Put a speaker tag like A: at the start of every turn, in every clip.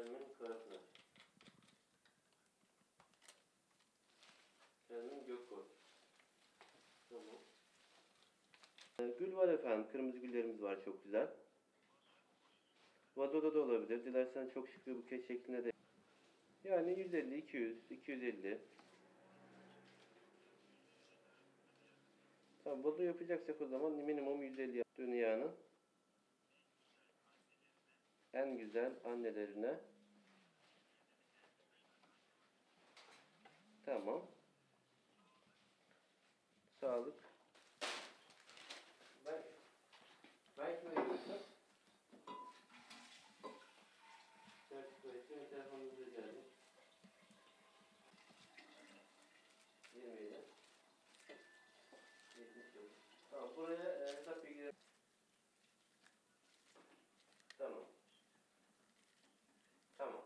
A: Şermin Karaklar. Şermin Gökkol. Tamam. Gül var efendim. Kırmızı güllerimiz var, çok güzel. Vazoda da olabilir. Dilersen çok şık bir buket şeklinde de. Yani 150, 200, 250. Tamam, vazo yapacaksak o zaman minimum 150 yap. Dünyanın en güzel annelerine. Tamam. Sağlık. Ben kime gidiyorsam? Telefonunuzu rica edeyim. 27. 79. Tamam, buraya hesap bilgileri. Tamam. Tamam.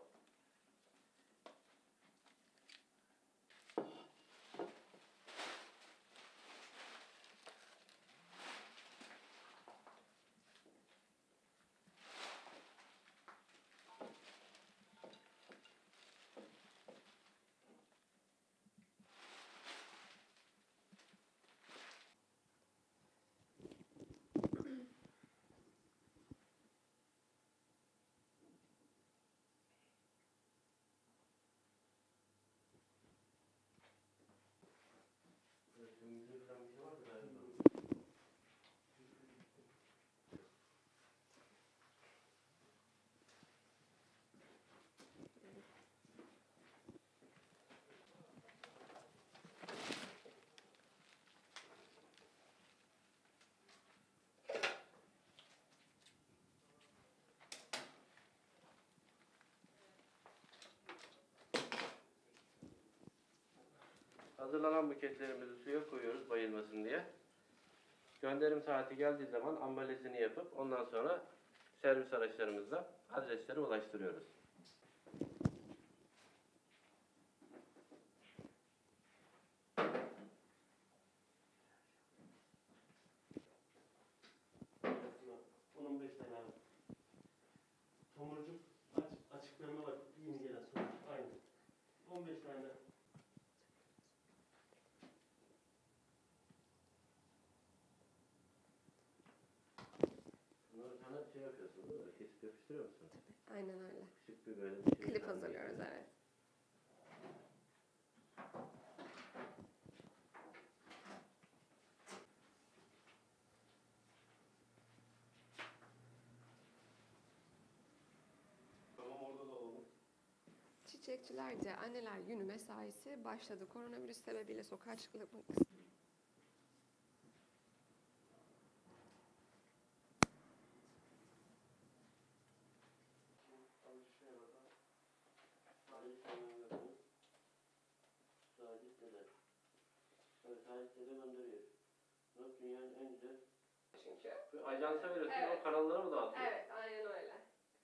A: Müzik falan bir şey var mı galiba? Hazırlanan buketlerimizi suya koyuyoruz bayılmasın diye. Gönderim saati geldiği zaman ambalajını yapıp ondan sonra servis araçlarımızla adreslere ulaştırıyoruz. Onun 5 tane abi. Tomurcuk açıklarına bak, yeni gelen sonuç aynı. 15 tane. Bunları sana şey yapıyorsun değil mi? Kesip yapıştırıyor musun?
B: Tabii, aynen öyle.
A: Şık bir böyle bir şey.
B: Klip hazırlıyoruz, evet.
A: Tamam, orada da olalım.
B: Çiçekçilerce Anneler Günü mesaisi başladı. Koronavirüs sebebiyle sokağa çıkmak
A: Sahipleri gönderiyor. Bak, dünyanın en güzel.
B: çünkü.
A: Ajansa veriyorsun,
B: Evet.
A: o kanallara mı dağıtıyor?
B: Evet, aynen öyle.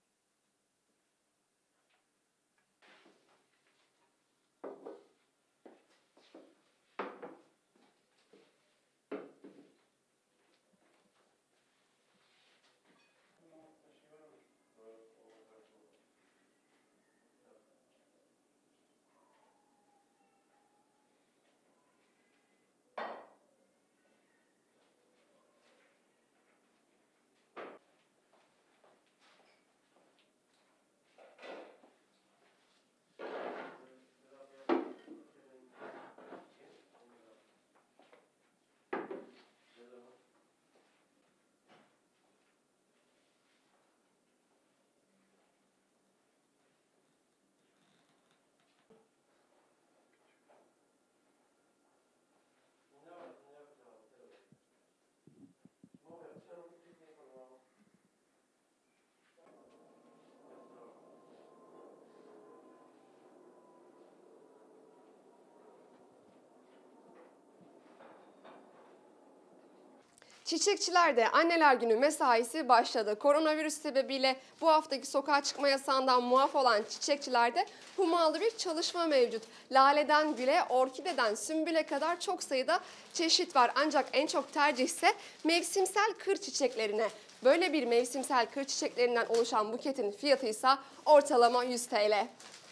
B: Çiçekçilerde Anneler Günü mesaisi başladı. Koronavirüs sebebiyle bu haftaki sokağa çıkma yasağından muaf olan çiçekçilerde hummalı bir çalışma mevcut. Laleden güle, orkideden sümbüle kadar çok sayıda çeşit var. Ancak en çok tercih ise mevsimsel kır çiçeklerine. Böyle bir mevsimsel kır çiçeklerinden oluşan buketin fiyatı ise ortalama 100 TL.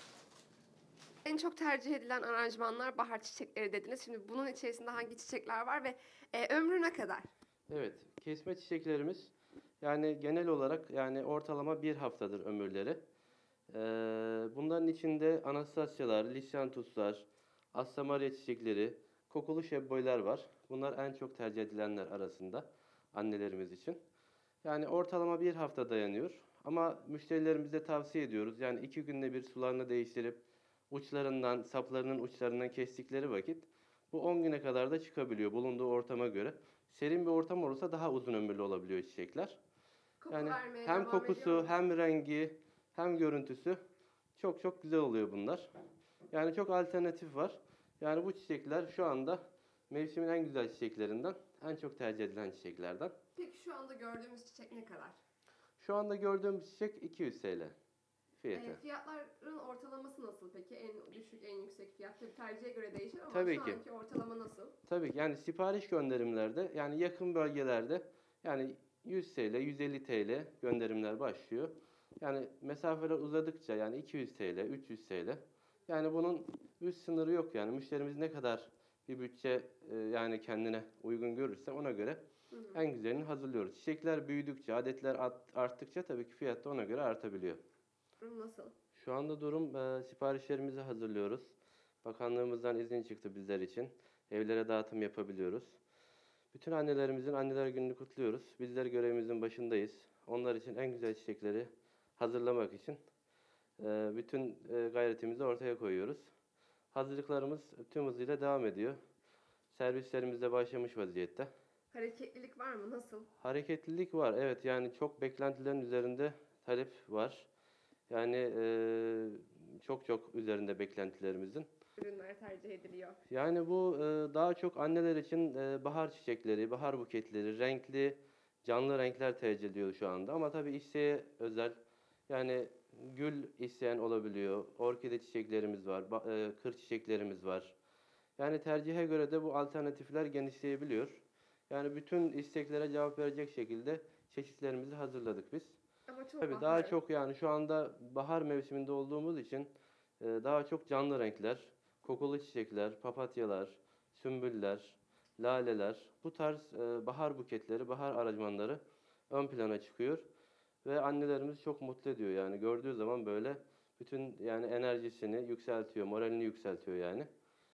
B: En çok tercih edilen aranjmanlar bahar çiçekleri dediniz. Şimdi bunun içerisinde hangi çiçekler var ve ömrü ne kadar?
A: Evet, kesme çiçeklerimiz yani genel olarak yani ortalama bir haftadır ömürleri. Bunların içinde anastasyalar, lisyantuslar, assamaria çiçekleri, kokulu şebboylar var. Bunlar en çok tercih edilenler arasında annelerimiz için. Yani ortalama bir hafta dayanıyor. Ama müşterilerimize tavsiye ediyoruz. Yani 2 günde bir sularını değiştirip uçlarından, saplarının uçlarından kestikleri vakit bu 10 güne kadar da çıkabiliyor bulunduğu ortama göre. Serin bir ortam olursa daha uzun ömürlü olabiliyor çiçekler.
B: Koku
A: Yani
B: vermeye
A: hem
B: devam ediyor
A: kokusu,
B: mu?
A: hem rengi, hem görüntüsü çok çok güzel oluyor bunlar. Yani çok alternatif var. Yani bu çiçekler şu anda mevsimin en güzel çiçeklerinden, en çok tercih edilen çiçeklerden.
B: Peki şu anda gördüğümüz çiçek ne kadar?
A: Şu anda gördüğüm çiçek 200 TL fiyatı.
B: Fiyatların ortalaması nasıl peki? En düşük, en yüksek fiyat tabii tercihe göre değişir ama
A: Tabii
B: şu
A: ki.
B: anki ortalama nasıl?
A: Tabii ki yani sipariş gönderimlerde yani yakın bölgelerde yani 100 TL, 150 TL gönderimler başlıyor. Yani mesafeler uzadıkça yani 200 TL, 300 TL. Yani bunun üst sınırı yok yani müşterimiz ne kadar bir bütçe yani kendine uygun görürse ona göre
B: Hı hı.
A: en güzelini hazırlıyoruz. Çiçekler büyüdükçe, adetler arttıkça tabii ki fiyat da ona göre artabiliyor.
B: Durum nasıl?
A: Şu anda durum siparişlerimizi hazırlıyoruz. Bakanlığımızdan izin çıktı bizler için. Evlere dağıtım yapabiliyoruz. Bütün annelerimizin Anneler Günü'nü kutluyoruz. Bizler görevimizin başındayız. Onlar için en güzel çiçekleri hazırlamak için bütün gayretimizi ortaya koyuyoruz. Hazırlıklarımız tüm hızıyla devam ediyor. Servislerimiz de başlamış vaziyette.
B: Hareketlilik var mı? Nasıl?
A: Hareketlilik var. Evet yani çok beklentilerin üzerinde talep var. Yani çok çok üzerinde beklentilerimizin.
B: Ürünler tercih ediliyor.
A: Yani bu daha çok anneler için bahar çiçekleri, bahar buketleri, renkli, canlı renkler tercih ediliyor şu anda. Ama tabii isteğe özel. Yani gül isteyen olabiliyor. Orkide çiçeklerimiz var, kır çiçeklerimiz var. Yani tercihe göre de bu alternatifler genişleyebiliyor. Yani bütün isteklere cevap verecek şekilde çeşitlerimizi hazırladık biz.
B: Ama çok
A: Tabii daha
B: bahar.
A: çok yani şu anda bahar mevsiminde olduğumuz için daha çok canlı renkler, kokulu çiçekler, papatyalar, sümbüller, laleler, bu tarz bahar buketleri, bahar aranjmanları ön plana çıkıyor ve annelerimiz çok mutlu ediyor yani gördüğü zaman böyle bütün yani enerjisini yükseltiyor, moralini yükseltiyor yani.